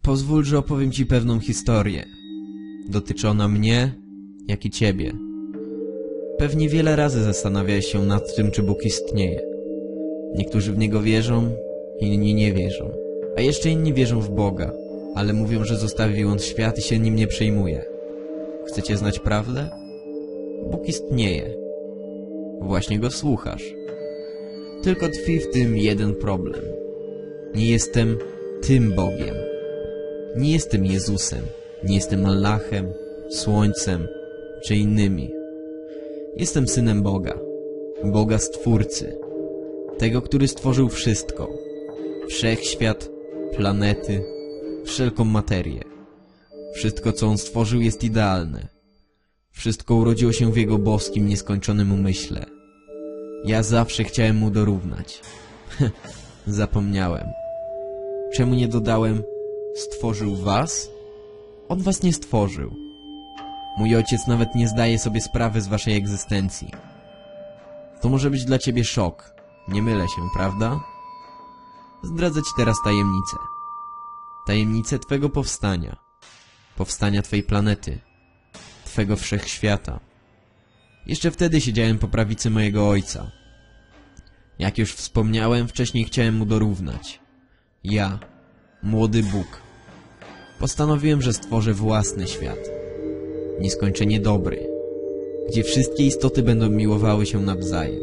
Pozwól, że opowiem ci pewną historię. Dotyczy ona mnie, jak i ciebie. Pewnie wiele razy zastanawiałeś się nad tym, czy Bóg istnieje. Niektórzy w Niego wierzą, inni nie wierzą. A jeszcze inni wierzą w Boga, ale mówią, że zostawił On świat i się nim nie przejmuje. Chcecie znać prawdę? Bóg istnieje. Właśnie Go słuchasz. Tylko tkwi w tym jeden problem. Nie jestem tym Bogiem. Nie jestem Jezusem. Nie jestem Allahem, Słońcem czy innymi. Jestem synem Boga. Boga Stwórcy. Tego, który stworzył wszystko. Wszechświat, planety, wszelką materię. Wszystko, co On stworzył, jest idealne. Wszystko urodziło się w Jego boskim, nieskończonym umyśle. Ja zawsze chciałem Mu dorównać. Zapomniałem. Czemu nie dodałem: stworzył was? On was nie stworzył. Mój ojciec nawet nie zdaje sobie sprawy z waszej egzystencji. To może być dla ciebie szok. Nie mylę się, prawda? Zdradzę ci teraz tajemnicę. Tajemnicę twego powstania. Powstania twej planety. Twego wszechświata. Jeszcze wtedy siedziałem po prawicy mojego ojca. Jak już wspomniałem, wcześniej chciałem mu dorównać. Ja, młody Bóg. Postanowiłem, że stworzę własny świat. Nieskończenie dobry. Gdzie wszystkie istoty będą miłowały się nawzajem.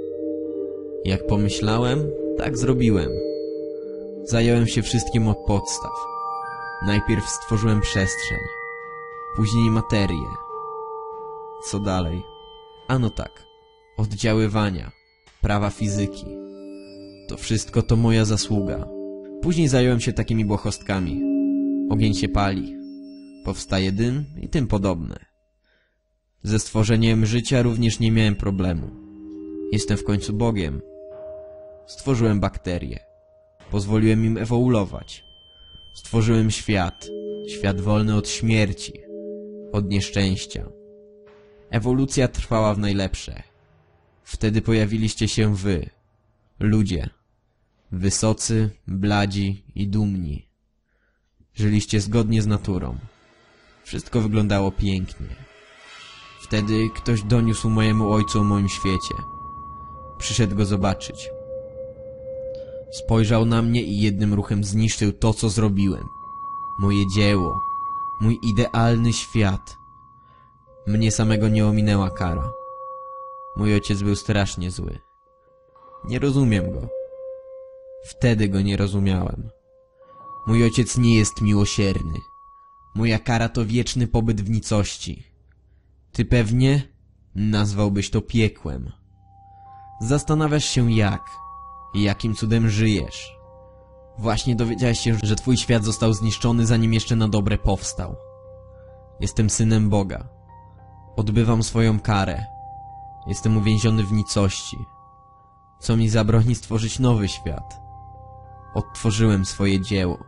Jak pomyślałem, tak zrobiłem. Zająłem się wszystkim od podstaw. Najpierw stworzyłem przestrzeń. Później materię. Co dalej? Ano tak. Oddziaływania. Prawa fizyki. To wszystko to moja zasługa. Później zająłem się takimi błahostkami. Ogień się pali. Powstaje dym i tym podobne. Ze stworzeniem życia również nie miałem problemu. Jestem w końcu Bogiem. Stworzyłem bakterie. Pozwoliłem im ewoluować. Stworzyłem świat. Świat wolny od śmierci. Od nieszczęścia. Ewolucja trwała w najlepsze. Wtedy pojawiliście się wy. Ludzie. Wysocy, bladzi i dumni. Żyliście zgodnie z naturą. Wszystko wyglądało pięknie. Wtedy ktoś doniósł mojemu ojcu o moim świecie. Przyszedł go zobaczyć. Spojrzał na mnie i jednym ruchem zniszczył to, co zrobiłem. Moje dzieło. Mój idealny świat. Mnie samego nie ominęła kara. Mój ojciec był strasznie zły. Nie rozumiem go. Wtedy go nie rozumiałem. Mój ojciec nie jest miłosierny. Moja kara to wieczny pobyt w nicości. Ty pewnie nazwałbyś to piekłem. Zastanawiasz się jak i jakim cudem żyjesz. Właśnie dowiedziałeś się, że twój świat został zniszczony, zanim jeszcze na dobre powstał. Jestem synem Boga. Odbywam swoją karę. Jestem uwięziony w nicości. Co mi zabroni stworzyć nowy świat? Odtworzyłem swoje dzieło.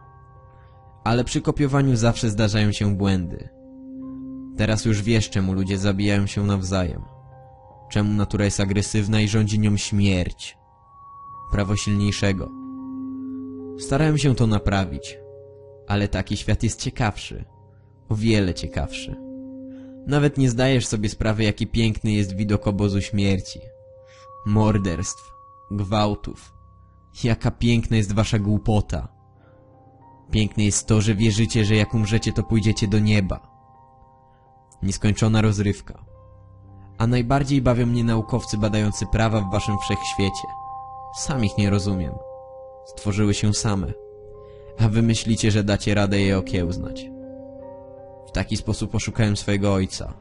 Ale przy kopiowaniu zawsze zdarzają się błędy. Teraz już wiesz, czemu ludzie zabijają się nawzajem. Czemu natura jest agresywna i rządzi nią śmierć. Prawo silniejszego. Starałem się to naprawić. Ale taki świat jest ciekawszy. O wiele ciekawszy. Nawet nie zdajesz sobie sprawy, jaki piękny jest widok obozu śmierci. Morderstw. Gwałtów. Jaka piękna jest wasza głupota. Piękne jest to, że wierzycie, że jak umrzecie, to pójdziecie do nieba. Nieskończona rozrywka. A najbardziej bawią mnie naukowcy badający prawa w waszym wszechświecie. Sam ich nie rozumiem. Stworzyły się same. A wy myślicie, że dacie radę je okiełznać. W taki sposób oszukałem swojego ojca.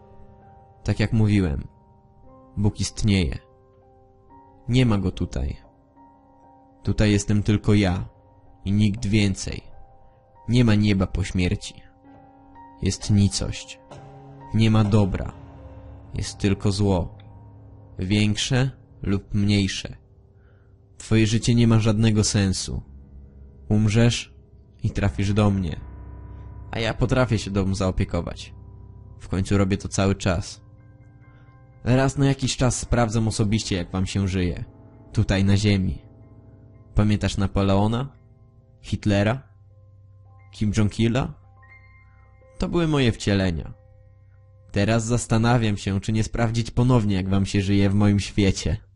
Tak jak mówiłem, Bóg istnieje. Nie ma go tutaj. Tutaj jestem tylko ja i nikt więcej. Nie ma nieba po śmierci. Jest nicość. Nie ma dobra. Jest tylko zło. Większe lub mniejsze. Twoje życie nie ma żadnego sensu. Umrzesz i trafisz do mnie. A ja potrafię się tobą zaopiekować. W końcu robię to cały czas. Raz na jakiś czas sprawdzam osobiście, jak wam się żyje. Tutaj na ziemi. Pamiętasz Napoleona? Hitlera? Kim Jong-ila? To były moje wcielenia. Teraz zastanawiam się, czy nie sprawdzić ponownie, jak wam się żyje w moim świecie.